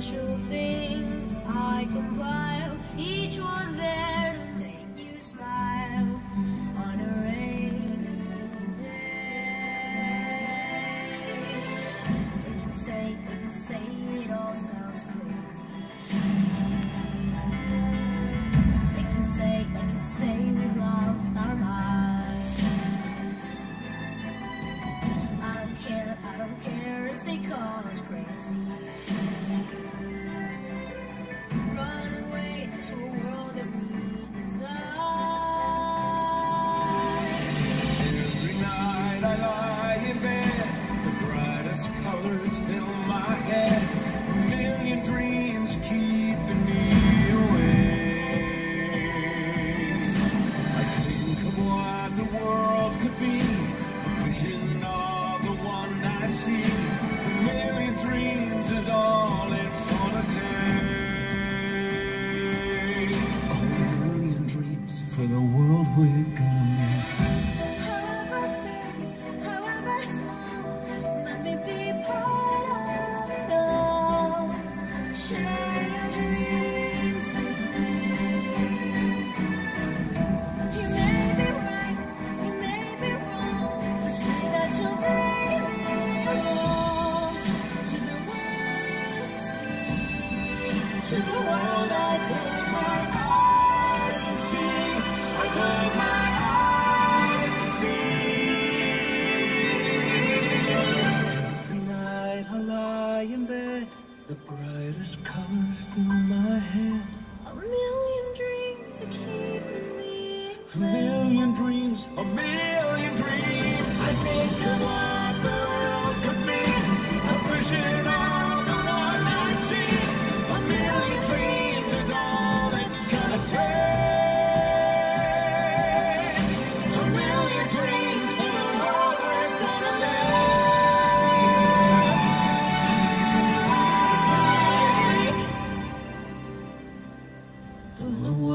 special things I compile, each one there to make you smile on a rainy day. They can say it all sounds crazy. They can say we've lost our minds. I don't care if they call us crazy. Run away to a world that we design. Every night I lie in bed, the brightest colors fill my head. A million dreams keeping me awake. I think of what the world could be, a vision of the one I see. A million dreams is all it's gonna take. A million dreams for the world we're gonna make. However big, however small, let me be part of it all. Share your dreams with me. You may be right, you may be wrong, to say that you'll bring me along to the world you see, to the world I close my eyes to see. I close my eyes to see. Every night I lie in bed, the brightest colors fill my head. A million dreams are keeping me A million dreams, a million dreams. I think of what the world could be, a vision of the one I see. A million dreams is all it's gonna take. A million dreams for the world we're gonna make. For the